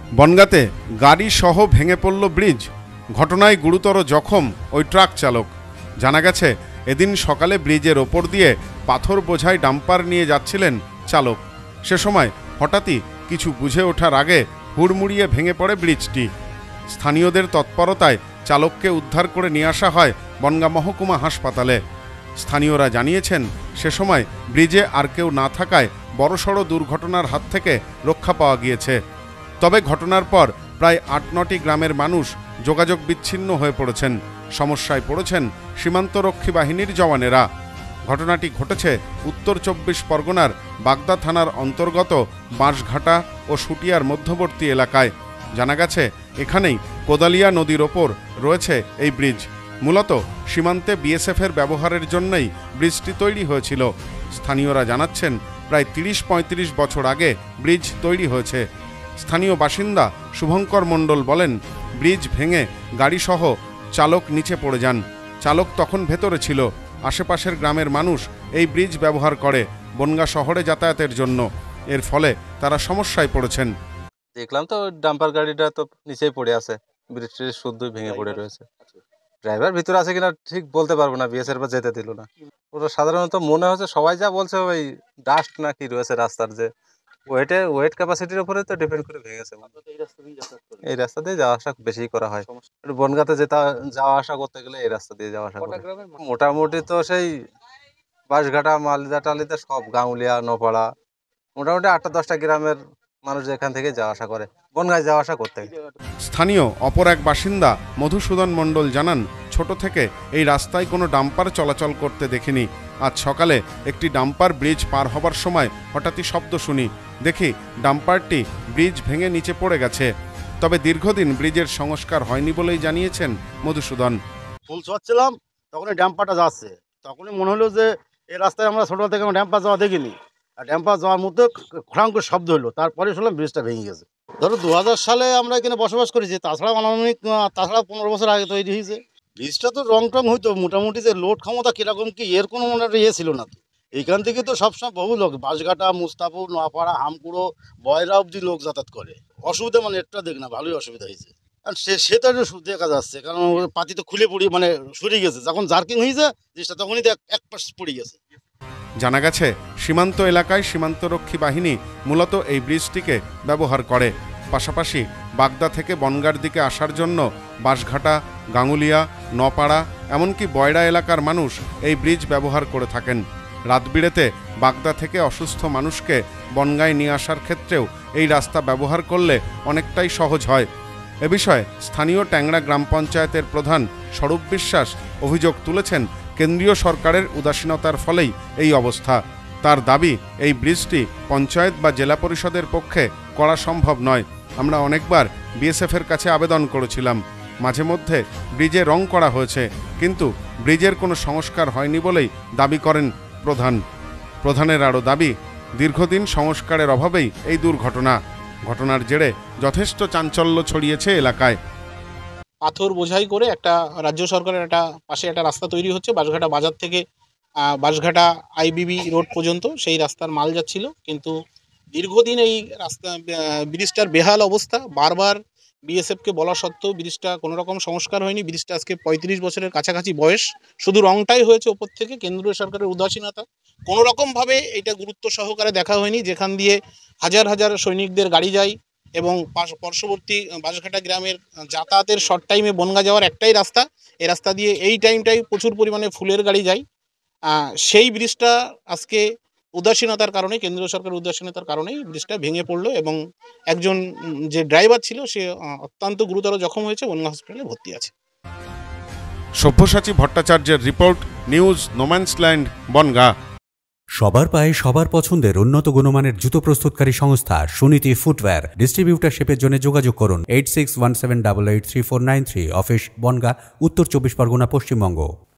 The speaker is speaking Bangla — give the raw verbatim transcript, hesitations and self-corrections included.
বনগাঁতে গাড়ি সহ ভেঙে পড়ল ব্রিজ। ঘটনায় গুরুতর জখম ওই ট্রাক চালক। জানা গেছে, এদিন সকালে ব্রিজের ওপর দিয়ে পাথর বোঝাই ডাম্পার নিয়ে যাচ্ছিলেন চালক। সে সময় হঠাৎই কিছু বুঝে ওঠার আগে হুড়মুড়িয়ে ভেঙে পড়ে ব্রিজটি। স্থানীয়দের তৎপরতায় চালককে উদ্ধার করে নিয়ে আসা হয় বনগাঁ মহকুমা হাসপাতালে। স্থানীয়রা জানিয়েছেন, সে সময় ব্রিজে আর কেউ না থাকায় বড়সড় দুর্ঘটনার হাত থেকে রক্ষা পাওয়া গিয়েছে। তবে ঘটনার পর প্রায় আট নটি গ্রামের মানুষ যোগাযোগ বিচ্ছিন্ন হয়ে পড়েছেন। সমস্যায় পড়েছেন সীমান্তরক্ষী বাহিনীর জওয়ানেরা। ঘটনাটি ঘটেছে উত্তর চব্বিশ পরগনার বাগদা থানার অন্তর্গত বাঁশঘাটা ও শুটিয়ার মধ্যবর্তী এলাকায়। জানা গেছে, এখানেই কোদালিয়া নদীর ওপর রয়েছে এই ব্রিজ। মূলত সীমান্তে বিএসএফের ব্যবহারের জন্যই ব্রিজটি তৈরি হয়েছিল। স্থানীয়রা জানাচ্ছেন, প্রায় তিরিশ পঁয়ত্রিশ বছর আগে ব্রিজ তৈরি হয়েছে। স্থানীয় বাসিন্দা শুভঙ্কর মণ্ডল বলেন, ব্রিজ ভেঙে গাড়িসহ চালক নিচে পড়ে যান। চালক তখন ভেতরে ছিল। আশেপাশের গ্রামের মানুষ এই ব্রিজ ব্যবহার করে বনগাঁ শহরে যাতায়াতের জন্য। এর ফলে তারা সমস্যায় পড়েছেন। দেখলাম তো ডাম্পার গাড়িটা তো নিচেই পড়ে আছে, ব্রিজটি শুদ্ধই ভেঙে পড়ে রয়েছে। ড্রাইভার ভিতরে আছে কিনা ঠিক বলতে পারবো না, বিএসএফ বা যেতে দিল না। ওটা সাধারণত মনে হচ্ছে, সবাই যা বলছে ওই ডাস্ট না কি রয়েছে রাস্তার, যে ওয়েটে ওয়েট ক্যাপাসিটির উপরে তো ডিপেন্ড করে ভেঙেছে। এই রাস্তা দিয়ে যাওয়া আসা বেশি করা হয়। বনগাঁতে যেটা যাওয়া আসা করতে গেলে এই রাস্তা দিয়ে যাওয়া আসা করে। মোটামুটি তো সেই বাঁশঘাটা, মালিদা টালিতে সব, গাঙ্গুলিয়া, নপাড়া, মোটামুটি আটটা দশটা গ্রামের মানুষ এখান থেকে যাওয়া আসা করে, বনগাঁয় যাওয়া আসা করতে। স্থানীয় অপর এক বাসিন্দা মধুসূদন মণ্ডল জানান, ছোট থেকে এই রাস্তায় কোনো ডাম্পার চলাচল করতে দেখিনি। আজ সকালে একটি ডাম্পার ব্রিজ পার হবার সময় হঠাৎই শব্দ শুনি। দেখি ডাম্পারটি ব্রিজ ভেঙে নিচে পড়ে গেছে। তবে দীর্ঘদিন ব্রিজের সংস্কার হয়নি বলেই জানিয়েছেন মধুসূদন। ফুল ছোঁয়াচ্ছিলাম, তখনই ড্যাম্পারটা যাচ্ছে। তখনই মনে হলো যে এই রাস্তায় আমরা ছোটো থেকে ড্যাম্পার যাওয়া দেখিনি। আর ড্যাম্পার যাওয়ার মধ্যে খড়াং করে শব্দ হলো, তারপরে শুনলাম ব্রিজটা ভেঙে গেছে। ধরো দু হাজার সালে আমরা এখানে বসবাস করেছি, তাছাড়া আনুমানিক তাছাড়া পনেরো বছর আগে তৈরি হয়েছে। ব্রিজটা তো রং টং হইতো, মোটামুটি যে লোড ক্ষমতা কীরকম কি এর কোনো মনে ইয়ে ছিল না। তো এইখান থেকে তো সবসময় বহু লোক বাঁশঘাটা, মুস্তাপুর, নোয়াপাড়া, হামকুড়ো, বয়রা অবধি লোক যাতায়াত করে। অসুবিধা মানে একটা দেখ না, ভালোই অসুবিধা হয়েছে। আর সে সেটা দেখা যাচ্ছে, কারণ পাতি তো খুলে পড়ি মানে সরে গেছে। যখন জার্কিং হয়েছে জিনিসটা, তখনই তো এক পাশ পড়ে গেছে। জানা গেছে, সীমান্ত এলাকায় সীমান্তরক্ষী বাহিনী মূলত এই ব্রিজটিকে ব্যবহার করে। পাশাপাশি বাগদা থেকে বনগাঁর দিকে আসার জন্য বাঁশঘাটা, গাঙ্গুলিয়া, নপাড়া, এমনকি বয়রা এলাকার মানুষ এই ব্রিজ ব্যবহার করে থাকেন। রাতবিরেতে বাগদা থেকে অসুস্থ মানুষকে বনগাঁয় নিয়ে আসার ক্ষেত্রেও এই রাস্তা ব্যবহার করলে অনেকটাই সহজ হয়। এ বিষয়ে স্থানীয় ট্যাংরা গ্রাম পঞ্চায়েতের প্রধান স্বরূপ বিশ্বাস অভিযোগ তুলেছেন, কেন্দ্রীয় সরকারের উদাসীনতার ফলেই এই অবস্থা। তার দাবি, এই ব্রিজটি পঞ্চায়েত বা জেলা পরিষদের পক্ষে করা সম্ভব নয়। আমরা অনেকবার বিএসএফের কাছে আবেদন করেছিলাম। মাঝে মধ্যে ব্রিজে রং করা হয়েছে, কিন্তু ব্রিজের কোনো সংস্কার হয়নি বলেই দাবি করেন প্রধান। প্রধানের আরও দাবি, দীর্ঘদিন সংস্কারের অভাবেই এই দুর্ঘটনা। ঘটনার জেরে যথেষ্ট চাঞ্চল্য ছড়িয়েছে এলাকায়। পাথর বোঝাই করে একটা রাজ্য সরকারের একটা পাশে একটা রাস্তা তৈরি হচ্ছে, বাঁশঘাটা বাজার থেকে বাঁশঘাটা আইবিবি রোড পর্যন্ত সেই রাস্তার মাল যাচ্ছিল। কিন্তু দীর্ঘদিন এই রাস্তা ব্রিজটার বেহাল অবস্থা, বারবার বিএসএফকে বলা সত্ত্বেও ব্রিজটা কোনো রকম সংস্কার হয়নি। ব্রিজটা আজকে পঁয়ত্রিশ বছরের কাছাকাছি বয়স, শুধু রংটাই হয়েছে ওপর থেকে। কেন্দ্রীয় সরকারের উদাসীনতা, কোনো রকমভাবে এটা গুরুত্ব সহকারে দেখা হয়নি। যেখান দিয়ে হাজার হাজার সৈনিকদের গাড়ি যায় এবং পার্শ্ববর্তী বাঁশঘাটা গ্রামের যাতায়াতের শর্ট টাইমে বনগাঁ যাওয়ার একটাই রাস্তা, এই রাস্তা দিয়ে এই টাইমটাই প্রচুর পরিমাণে ফুলের গাড়ি যায়। সেই ব্রিজটা আজকে উদাসীনতার কারণে, কেন্দ্রীয় সরকারের উদাসীনতার কারণেই ব্রিজটা ভেঙে পড়লো এবং একজন যে ড্রাইভার ছিল সে অত্যন্ত গুরুতর জখম হয়েছে, বনগাঁ হসপিটালে ভর্তি আছে। সব্যসাচী ভট্টাচার্যের রিপোর্ট, নিউজ নোম্যান্সল্যান্ড, বনগাঁ। সবার পায়ে সবার পছন্দের উন্নত গুণমানের জুতো প্রস্তুতকারী সংস্থা সুনীতি ফুটওয়্যার। ডিস্ট্রিবিউটারশিপের জন্য যোগাযোগ করুন eight six one seven double eight three four nine three. Office Bangaon, Uttar Chabbish Pargana, Paschimbanga.